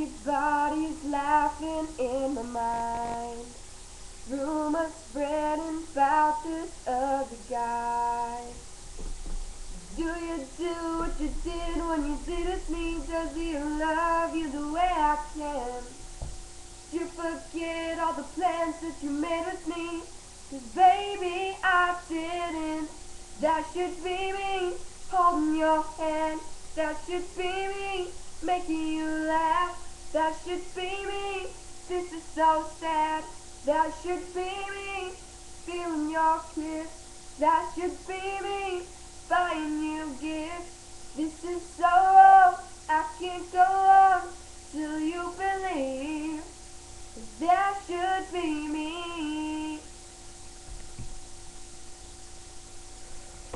Everybody's laughing in my mind. Rumors spreading about this other guy. Do you do what you did when you did it me? Does he love you the way I can? Do you forget all the plans that you made with me? 'Cause baby, I didn't. That should be me, holding your hand. That should be me, making you laugh. That should be me, this is so sad. That should be me, feeling your kiss. That should be me,